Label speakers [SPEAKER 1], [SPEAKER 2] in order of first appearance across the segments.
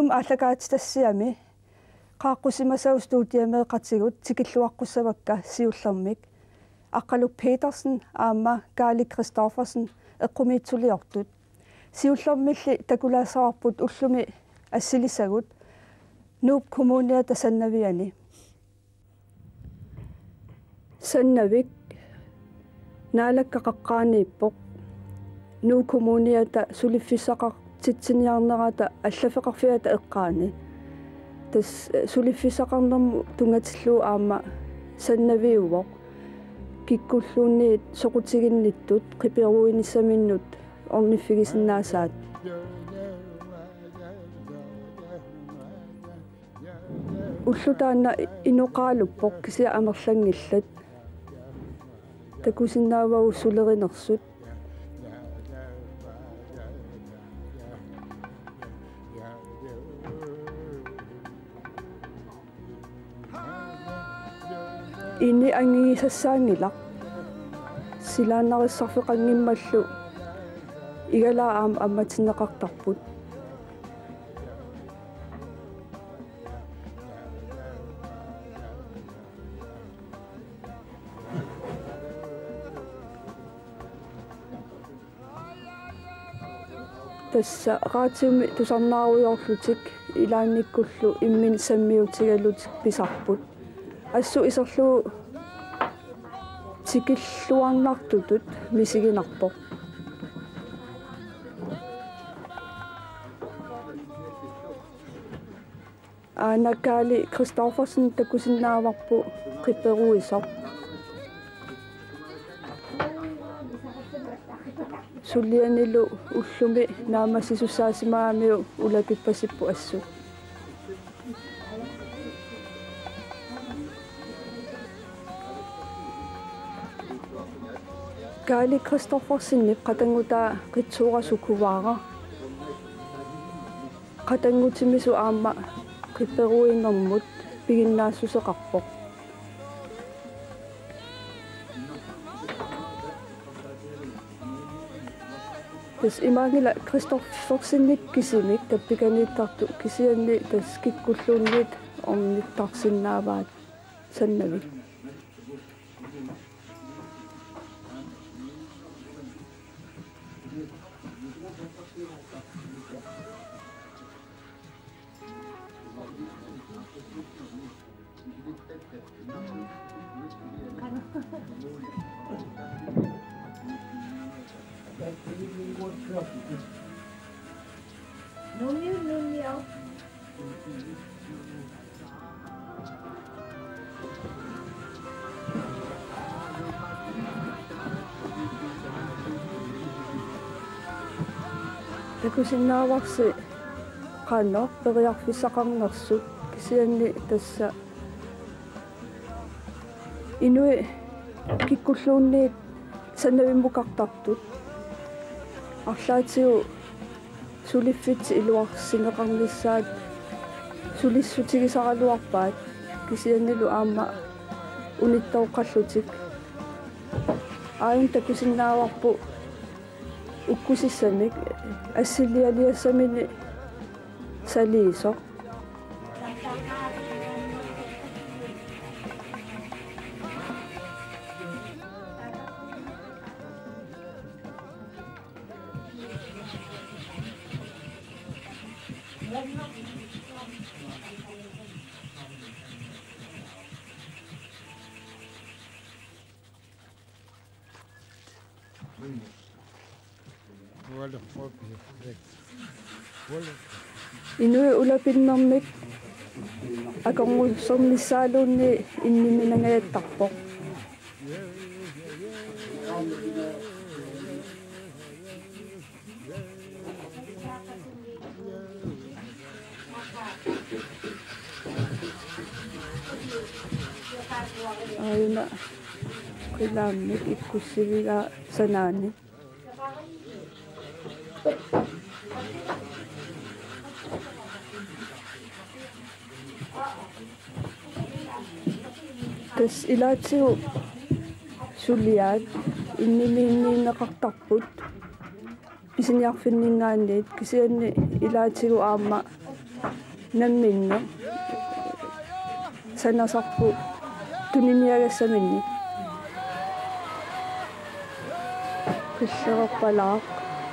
[SPEAKER 1] Inum ааллакаатитассиами qaaqqusimasau studiameeqatigut tikilluaqqusavakka siullermik аққалук Петерсен аама Гаали Кристоферсен эққумиитсулиортут сиуллермилли такулаасаварпут уллуми ассилисагут нууп коммуниа тасаннавиани саннавик наалаккақаққаанииппоқ нуу коммуниата сулиффисақар титсиниарнерата аллафеқарфиата эққаани тас сулиффисақарнэрму тунгатиллуу аама саннавиувоқ киккуллуунниит соқутигинниттут қиперуиниссаминнут орниффигисиннаасаат уллутаана инуқаалуппоқ кися амерлангиллат такусиннаавау сулеринерсут ини ангигисассаангилақ силааннариссарфеқангиммаллу игалаа аама амматиннеқартарпут тасса раатиуми тусарнааруйорлутик илаанниккуллу иммин саммиутигалутик писарпут ассу исерлуу тикиллуарнартутут мисигинарпоқ Гаали Кристоферсен такусиннааварпу қиперуисоқ суллианилу уллуми наамассисуссаасимаамиу улакиппасиппу ассу Гаали Кристоферсиннип қатангутаа қитсуурасукуваара қатангутимису аама қиперуиннэрмут пигиннаассусеқарпоқ тас имаагила Кристоферсинник кисимик таппиканиттарту кисианни тас киккуллуунниит орниттарсиннааваат саннавик
[SPEAKER 2] Numio.
[SPEAKER 1] Takusinnaavарси qaanor periarfissaqarnersut kisianni tassa inui kikkulluunniit sannavimmukaqtartut арлаатиу сулиффит илуарсинеқарнissaат сулиссутигисаралуарпаат кисианнилу аама униттауққаллутик аин такусиннааварпу уккусиссамик ассилиалиассамини салиисоқ Inui ulapinnermik akongussornissaaluunni inniminangaattarpoq ayuna qilaamnik ikkussiviga sanaani tas ilaatsiu suliaat innimiinniinneqartarput pisiniarfinningaanniit kisianni ilaatigu aama намминно санасарпу тунimiaгассаминни qilleqarpalaaq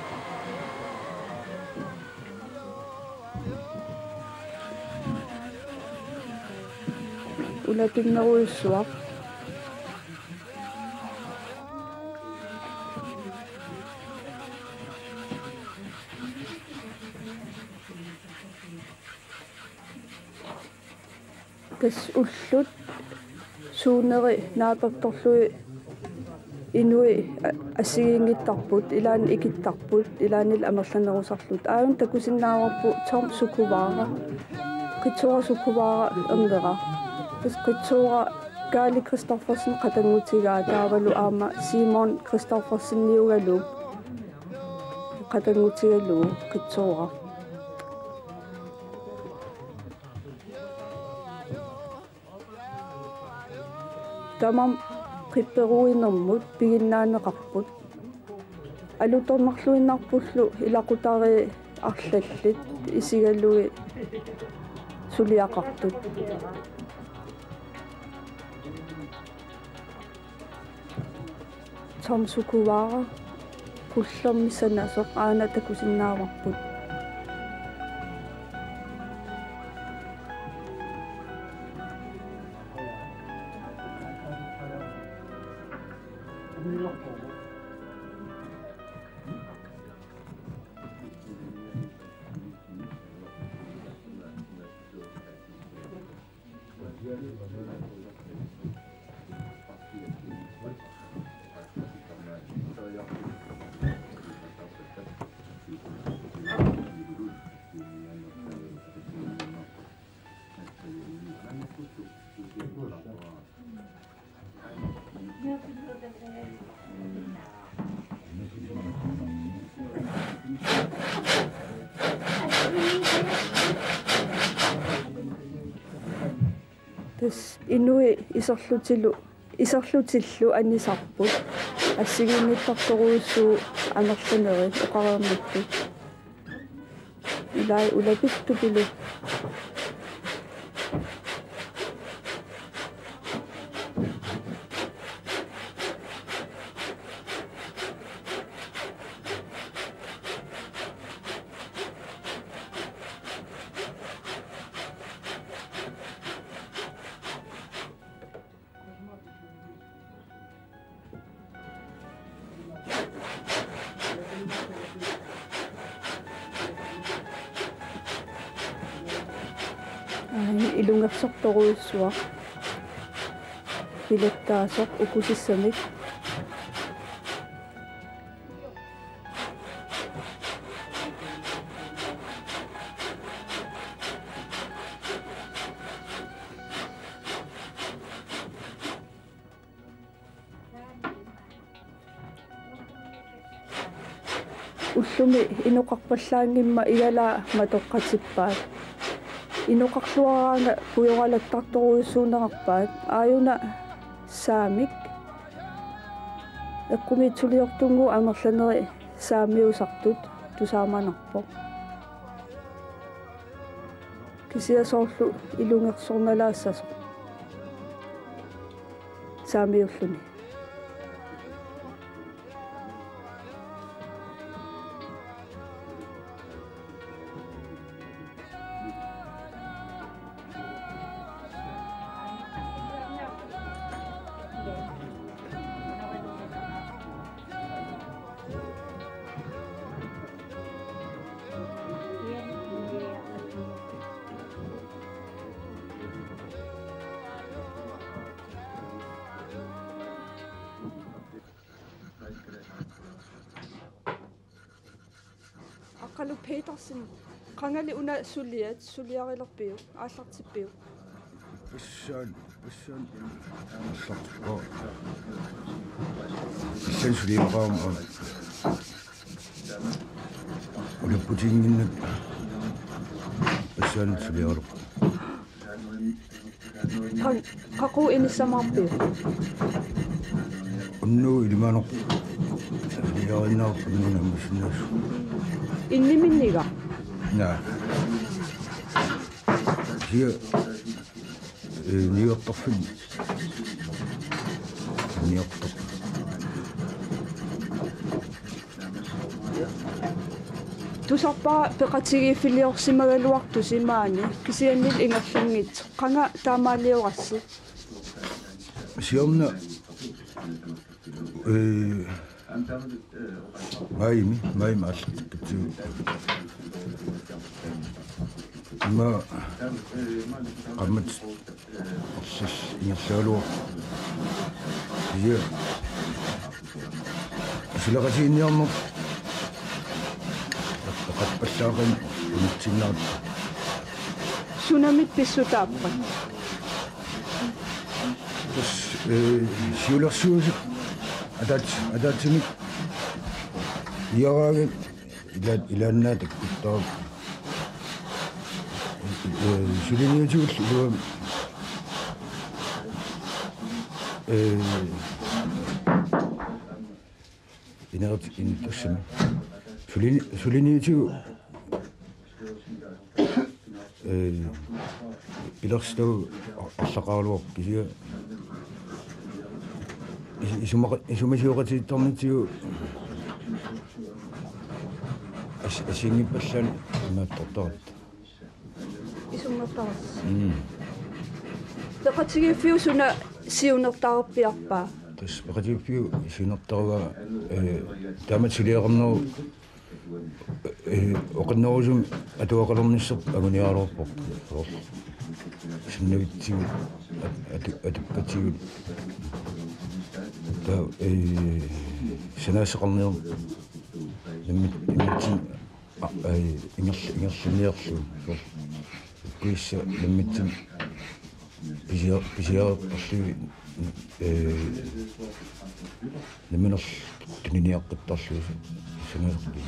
[SPEAKER 1] улатиннеруйуссуақ кас уллут суунери наапакторлуи инуи ассигингиттарпут илаани икиттарпут илаанил амерланерусарлут аавун такусиннааварпу том сукуваара qitsuura sukkuvaara erngera tas qitsuura Gaali Kristoffersen qatangutigaa taavalu aama Simon Kristoffersen-niugalu qatangutigalu qitsuura tamam qipperuinermut piginnaaneqarput alutornerluinnarpullu ilaqutari arlallit isigalui suliaqartut tom sukuvaara qullermissanasoq aana takusinnaavarput tas inui isorlutillu anisarput assiginnittartoruussuu anerlaneri oqareernittut ilai ulapittupilu ilungersortoruussuaq pilattaasoq ukusissamik ullumi inuqarpallaangimma igala matoqqatippaat inuqarluaraanga puyoralattartoruissuunerarpaat aayuna saamik eqqumitsuliortungu amerlaneri saamiusartut tusaamanarpoq kisiasoorlu ilungersornalaassasoq saamiulluni Aqalu Petersen qangali una suliarilerpiu aallartippiu
[SPEAKER 2] Bissan Bissan suliaqaam ulapputinginnat Bissan suliarup
[SPEAKER 1] qaqu inissamarpiu
[SPEAKER 2] unnu ilimaanoq suliarinnaarpunna missinnasu
[SPEAKER 1] inniminniga
[SPEAKER 2] naa кисия ниортарфин ниортар
[SPEAKER 1] тусарпара пеқатигииффилиорсимагалуарту симаани кисианнил ингерлангит қанга таамаалиорасси
[SPEAKER 2] сиорна майми аллартиппатсуу ма qammat orsis ingerlaaluor ia silaqasiinniarmu qappallaarin unitsinnaat
[SPEAKER 1] sunamit pissutaappat
[SPEAKER 2] tas siulersuusik ataatsimik iaraagit ilaannaatak kuttaaq сулиниутиул илуа инерт интуссами сулиниутиу илерстау аллақаалуор кисиа исумасиоқатиитторнитиу асингиппаллаан имааттортарат
[SPEAKER 1] исуммертарас пеқатигииффиу суна сиунертаарпиарпаа
[SPEAKER 2] тас пеқатигииффиу сиунертарва тааматсилиақарнеру оқиннерусум атуақалерниссер агуниаалуарпо синнавитсигу атуппатсигу та санаасеқарнеру иммитсин ингерлиниерлу куисса иммитсин писиааққарлуи наминер тунниаққиттарлуи санаасеқарни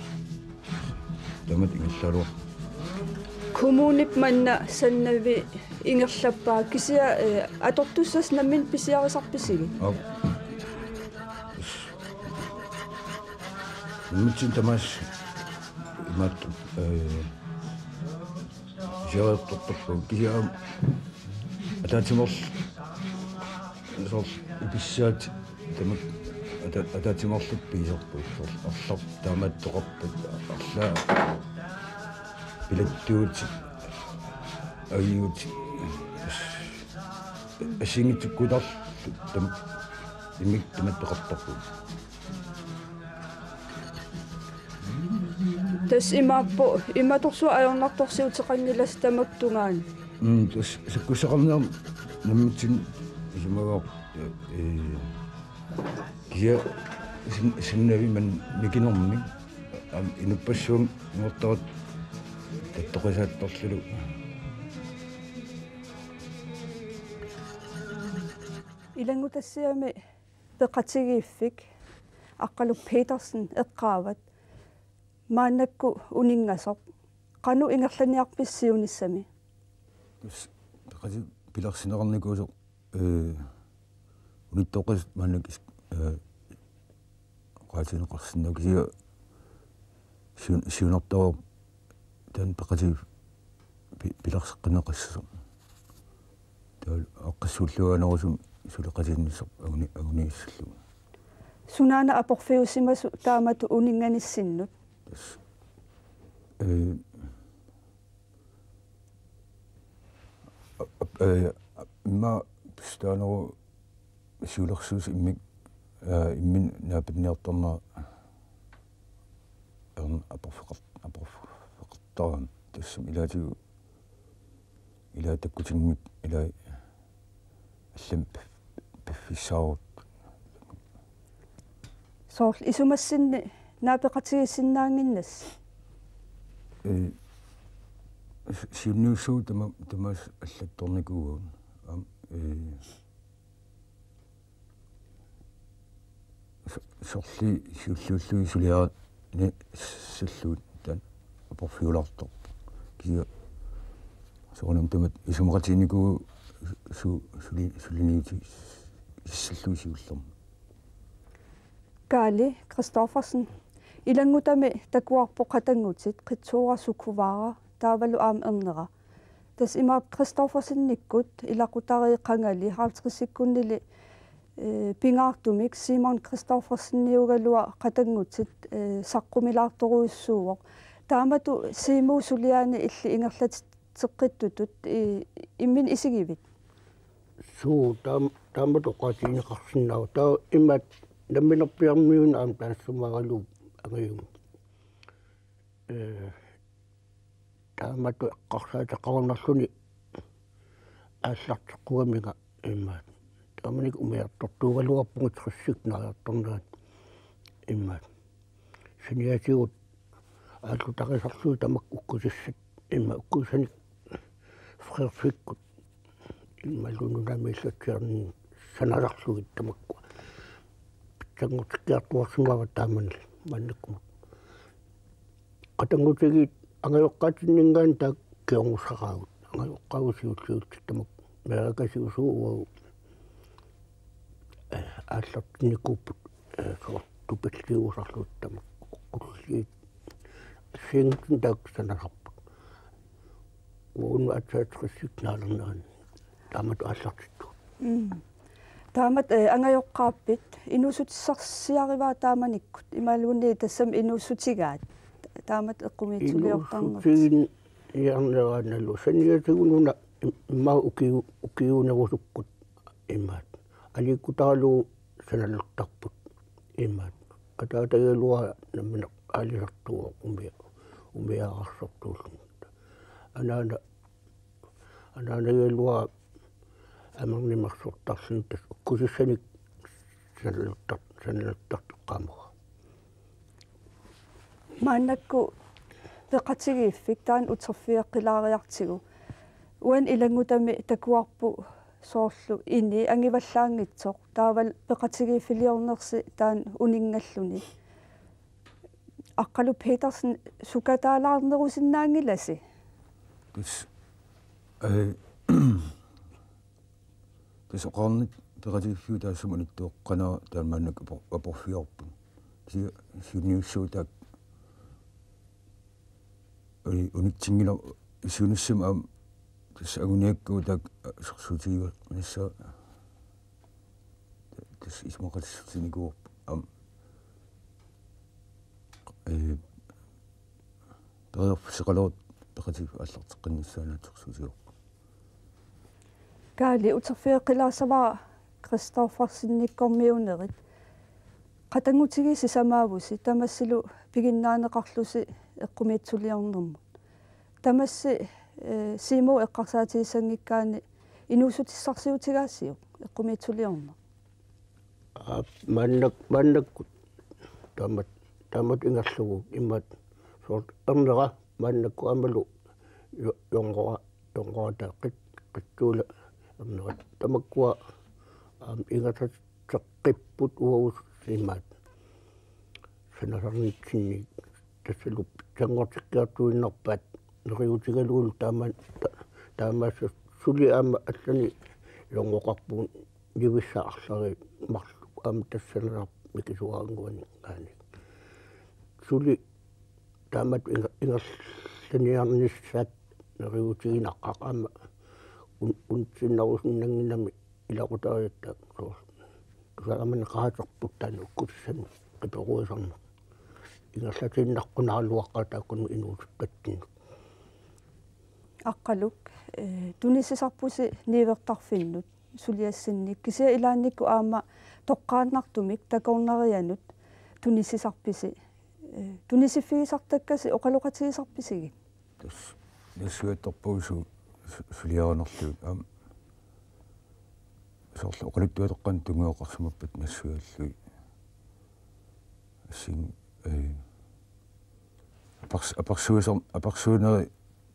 [SPEAKER 2] тамат ингерлаалуар
[SPEAKER 1] коммунип манна саннави ингерлаппаа кисиа атортуссас наммин писиарисарписиги
[SPEAKER 2] иммитсин тамаас имаат жааттортарпу кисиам атаатимор сор иписсаат тамак атаатиморлуп писерпу арлар таамааттоқарпут арлаа билеттуут аюут асингитсуккутар там имик таматтоқартарпу
[SPEAKER 1] тас имааппу иматорсу аёрнарторсиутеқаннилас таматтунгаани
[SPEAKER 2] тас саккусеқарнеэр наммитсин исумаваа кия синнави ман микинерми инуппассуум нуортарат таттоқисаатторлулу
[SPEAKER 1] илангутассиами пеқатигииффик аққалук Петерсен эққаават маанакку унингасоқ қану ингерланиарписсиуниссами
[SPEAKER 2] тус пеқати пиларсинеқарникуусоқ униттоқис маанак qaatинеқарсиннау кисиа сиунертоо тан пеқати пиларсеққинеқассасо таа аққассууллуанерусум сулеқатиннисоқ агунииссаллу
[SPEAKER 1] сунаана апорфиусимасу таамату унинганиссиннут
[SPEAKER 2] имма пистанеру сиулерсуус иммик иммин наапинниарторнаа апорфеқартарам тассам илаатигу илаатаккутингмик илаа аллам пиффисаарут
[SPEAKER 1] соорл исумассинни наапеқатигиссиннаангиннас
[SPEAKER 2] сиунниуссуу тамаас аллатторникуугун сорли сиуллууллуи сулиара не саллуут тан апорфиулартор киа соонам тамат исумақатиникуу сулиниути иссаллуи сиуллерма
[SPEAKER 1] Gali Kristoffersen илангутами такуарпо қатангутит қитсуурасуккуваара таавалу аама ернера тас има Кристоферсенниккут илакутариққанgali хаалтриссиккуннили пингаартумик Симон Кристоферсенниугалуа қатангутит саққумилаарторуиссууоқ таамату симуу сулиаани илли ингерлатеққиттутут иммин исигивит
[SPEAKER 3] суу таамату қатинеқарсиннаа таа иммат намминерпиармиун аам таассумагалу агаюм таамату эққарсаатеқарнерлуни ааллартеққуамига иммаат тааманик умиартортуугалуарпугут триссикнариарторнаат иммаат синиатиут ааллутақисарлуу тамак уккусиссат имма уккусаник фрерфиккут иммалунунамииллатсиарни саналарлугит тамакку питсангутиккиартуарсимава тааманил маннаккумут қатангутигит ангайоққатиннингаан таа киорнусараагут ангайоққагусиуллуутик тамак меракасиусуу ааллартинникууппут тупиллиусарлуут тамак куллиит сингтун таак саналарпут уунну атсаатриссикнаалернаан таамат ааллартитту
[SPEAKER 1] таамат ангайоққааппит инусутиссарсиариваа тааманиккут ималунни тассам инусутигаат таамат эққумиитсулиортарнут
[SPEAKER 3] сигин ярнерааналу саниатигунуна имма укиунерусуккут иммаат аликкутаалу саналертарпут иммаат катаатагалуа наммина аалисартуа умиаарсортууллу ананагалуа амернимарсортарсин тас уккусиссаник саналертартеққамуа
[SPEAKER 1] мааннакку пеқатигииффик таан утерфиэққилаариартигу уан илангутами такуарпу соорлу ини ангиваллаангитсоқ таавал пеқатигииффилиорнерси таан унингаллуни аққалу Петерсен сукатаалаарнерусиннаангиласи
[SPEAKER 2] тус тус оқарнит пеқатигииффиу таассуманиттуоққанаа таамааннак апорфиорпун сиуниуссуутаак униттингила исунуссам аам тас агуниаккуу таак сорсутигиу нисса тас исмоқатиссутиникуу аам перерфсеқалуут пеқатиг аллартеққиннссаанаатсорсутиу
[SPEAKER 1] каали утерфиэққилаасаваа Кристоферсинниккормиунерит қатангутигиси самаавуси тамассилу пигиннаанеқарлуси эққумиитсулиорнэрмут тамасси симуу эққарсаатигиссангиккаани инуусутиссарсиутигаассиу эққумиитсулиорнер
[SPEAKER 3] маннаккут таамат ингерлугу иммат сорт амнера маннакку амалу йонгора қиттуула амнера тамаккуа ингатсаққиппут уус иммат санасарнитсинни тассалуп тангортиккиартуиннерпаат нериутигалуул таамаасса сули аама аллани йонгоқарпуун нивиссаарлари марлу аама тассалерап микисуаангуани аани сули таамат ингерланиарниссаат нериутигинаққақаама унсиннарусиннангинами илақутариатта сааман қаатерпут таanu уккуссами қиперуисарна ингерлатиннаққунаалуаққатааккуну инуутуттаттин
[SPEAKER 1] аққалук тунисисарпуси нивертарфиннут сулиассинник кися илаанникку аама тоққааннартумик такорнарианут тунисисарписи тунисиффигисартаккаси оқалоқатигисарписиги
[SPEAKER 2] тас нассуатторпуусу сулиаанерлуут аам соорлу оқалуттуатеққан тунгеоқарсумаппат нассуаллуи син апарсуунери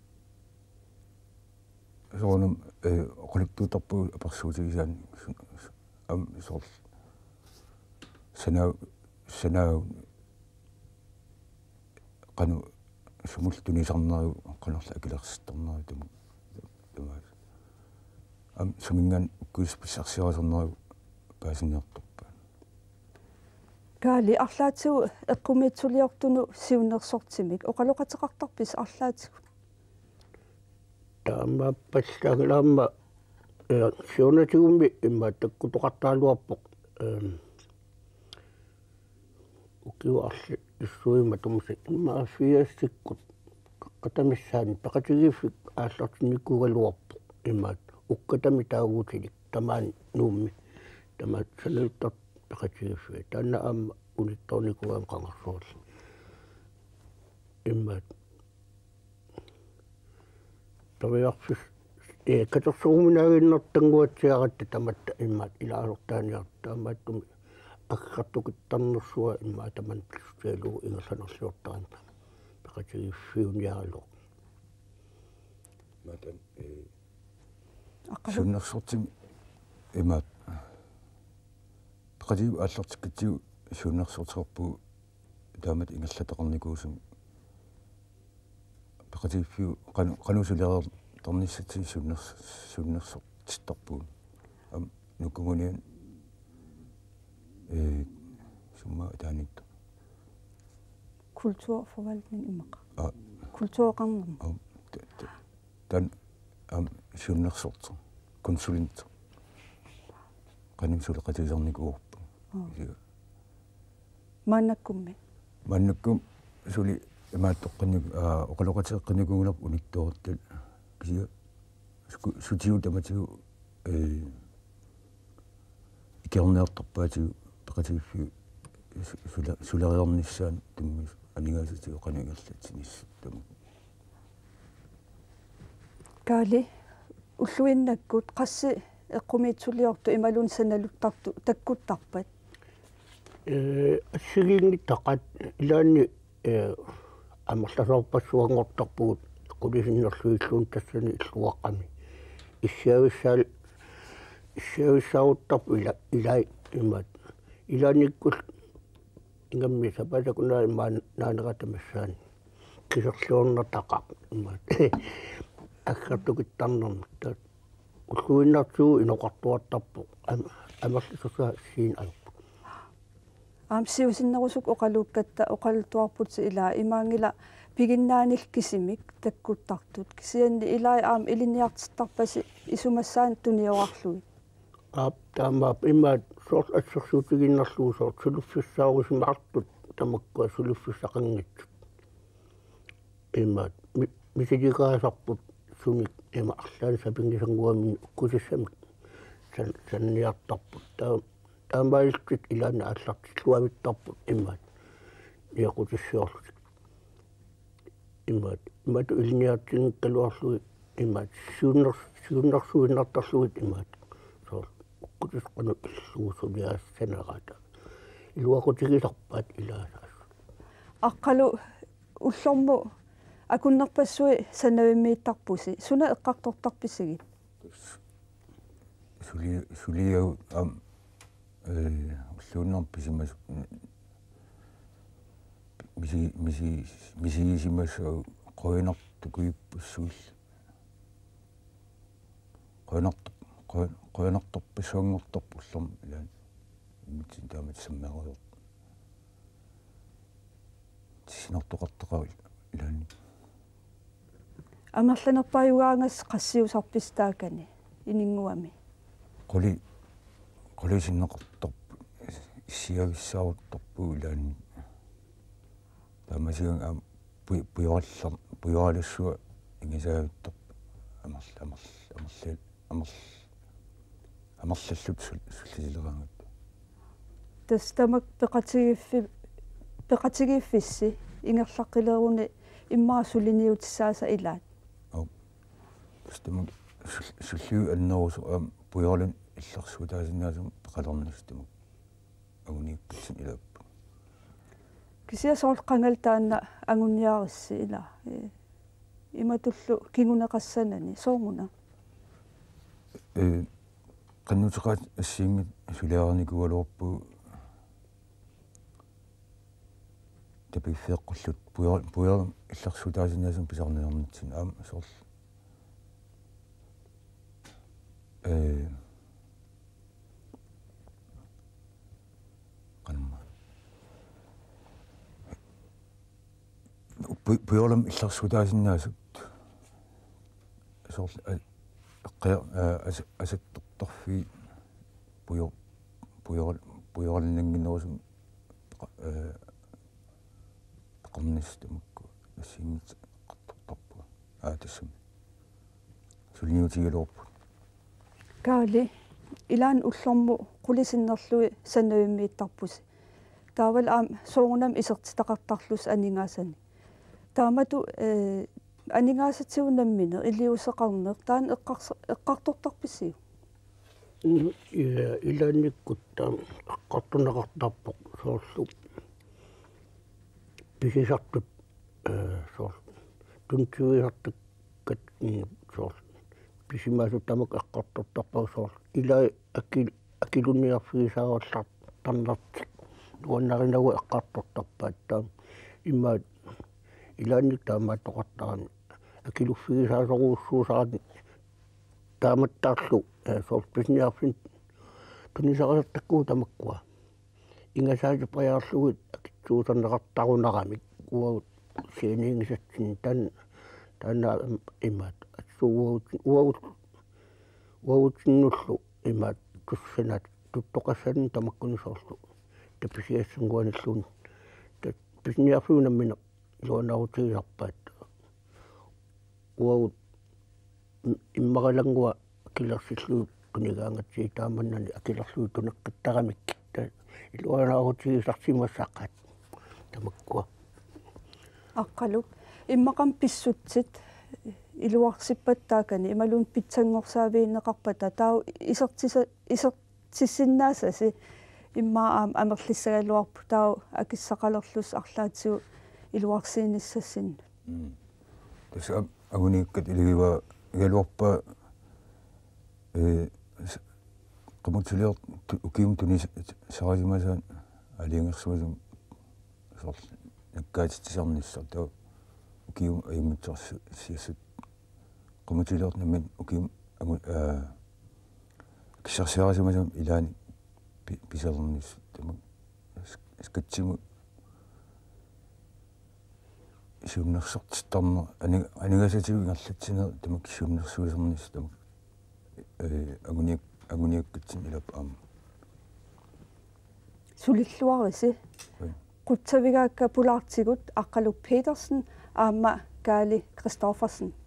[SPEAKER 2] соонум оқалуттуутарпуу апарсуутигисаан ам сорл санаа кану сумултунисарнеру канарла акилерситторнеру тума ам суминган уккуисписсарсиарасернеру паасинниарторпаа
[SPEAKER 1] каали арлаатигу эққумиитсулиортуну сиуннерсортимик оқалоқатеқартарпис арлаатигу
[SPEAKER 3] таама пассаагилаама сионатигумми имма таккутоқартаалуарпоқ укиуарли иссуима тумсик имма фиассиккут qatamissaani paqatigifik aallartinnikkugaluarpoq immaat ukkatami taaguutilik tamaani nuummi tamaat saniltart paqatigiffi taanna aamma unittornikugaan qangarsuulli immaat taviarfis katorsuruminaaginnartanguatsiaqatta tamatta immaat ilaalortaaniartaamaattumi аггартукиттарнерсуа имма таман плюстиалуу ингерланерлиортаринта пақатигиффиуниаалу
[SPEAKER 2] матан суннерсортим имаат пақатигу ааллартиккитсигу суннерсортерпу таамат ингерлатеқарникуусум пақатигиффиу қанусулеер торниссати суннерсортиттарпуун ам нуккугуниан summa taanit
[SPEAKER 1] kulturforvaltning imaq kulturqarnerma
[SPEAKER 2] tan sunnersortu konsulent qanimsuleqatisernikuurpu
[SPEAKER 1] mannakkum
[SPEAKER 2] suli imaattoqqannik oqaloqatiseqqanikugunarp unittoortal kisia sutiu tamatigu ikerneertarpaatigu paqatigiffiu suleriornissaan tummis anigaasitigu qanigallatsinissuttum
[SPEAKER 1] kaali ulluinnakkut qassi eqqumiitsuliortu imalun sanaluttartu takkuttarpat
[SPEAKER 3] ассигиингиттақат илаанни амерласоорпассуангортарпугут qulisinnерлуиллуун тассани иллуаққами иссиависсааруттарпу илай имаат илааниккул ингамми сапасакунаа имаан наанератамассаани кисерлуорнертақақ имаат аггартукиттарнерма таат уллуиннартугу иноқартуартарпу амерласоса сиин алпу
[SPEAKER 1] аамсиусиннерусук оқалууккатта оқалтуарпути илаа имаангила пигиннаанил кисимик таккуттартут кисианни илаа аам илиниартиттарпаси исумассаан туниорарлуи
[SPEAKER 3] таамаап имаат соорт ассерсуутигиннерлуу соорт сулуффиссаарусимаартут тамаккуа сулуффиссақангитсут имаат мисиликаасарпут суник има арлаан сапингисангуами уккусиссамик санниартарпут таамаилтит илаана аллартиллуавиттарпут имаат иақутиссиорлут имаат илиниартингкалуарлуи имаат сиуннерсуиннартарлуит имаат кутисқану иллуусулиаассанерата илуақутигисарпаат илаасаас
[SPEAKER 1] аққалу уллорму акуннерпассуи санавиммииттарпуси суна эққартортарписсагит
[SPEAKER 2] сулиау ам уллууннарписимас мисигисимассау қойнартукуиппуссуил qoyanartorpisuangortorpullerm ilaan mitsin taamat sammeruyor sinortoqarteqaru ilaani
[SPEAKER 1] амерланерпаюгаангас qassiusarpistaakani ininguami
[SPEAKER 2] qolisinneqartorp issiavissaarutorpu ilaani taamasigan aam puyoralassua ingisaavittorp амерлаллут суллилераангат
[SPEAKER 1] тастамак пеқатигиффисси ингерлаққилеруни иммаасулиниутиссааса илаат
[SPEAKER 2] ау тастамак суллиу аннерусу аам пуйорлун иллерсуутаасиннаасум пеқалернистамак агунииккутсин илааппа
[SPEAKER 1] кисиасоорл қанgal таанна ангунниарисси ила иматуллу кингунеқассанани соорнуна
[SPEAKER 2] qannutiqaat assiingit suliarnikualuorpu tapiffeeqqullut puyor illersuutaasinaasum pisarniornitsin aam soorl qanma puyorlam illersuutaasinaasut сорл эққиа асаттортарфи пуйоралнангинерусум тақарнис тамакку ассимит қартортарпу тассам сулниутигалуорпут
[SPEAKER 1] каали илаан уллорму qulisinnерlуи санавиммииттарпуси таавал аам соорунам исертитақартарлус анингаасани таамату анингаасатсиунаммине илиусеқарнеқ таан эққартортарписсиу
[SPEAKER 3] илаанниккут таам эққартунеқартарпоқ соорлу писисартут соор тунтуисартуккат соор писимаасу тамак эққартортарпаа соор илаа акилунниарфигисааруаллар тарнартик уаннаринагу эққартортарпаат таам иммаат илаанник таамаат тоқартарани акилуффигисаасоруussуусарани тааматтаарлу соор писниарфин тунисарасартаккуу тамаккуа ингасаати паяарлугит акитсуусарнеқартарунерамик уагут синингисатсин таана иммаат уагутиннуллу иммаат туссанат туттоқассанин тамаккунисоорлу таписиассангуаниллуун писниарфуунаммина луанарутигисарпаат уагут иммаралангуа акилерсиллуу тунигаангатсии тааманнани акилерлуу тунеққиттарамик илуанаарутигисарсимассаққат тамаккуа
[SPEAKER 1] аққалук иммақам писсутсит илуарсиппаттаакани ималуун питсангорсаавииннеқарпата тау исертиссиннаасаси иммаа аам амерлиссагалуарпу тау акиссақалерлус арлаатсиу илуарсииниссассин
[SPEAKER 2] таса агуниккат илигива игалуарпа qamutsulior ukium tunis sarasimasan aliangerssuasum sort nakkaatitsisarnissar tau ukium ayummitsorsu siassut qamutsulior namman ukium kissarsiarasimasam ilaani pisernernis tamak skatsimu siunnersortittarner anigasatigu ingerlatsiner tamak siunnersuusernis tamak агуниаккатсин илап аама
[SPEAKER 1] сулиллуариси qutsavigaakka pulaartigut aqqaluk Petersen aamma kaali Christoffersen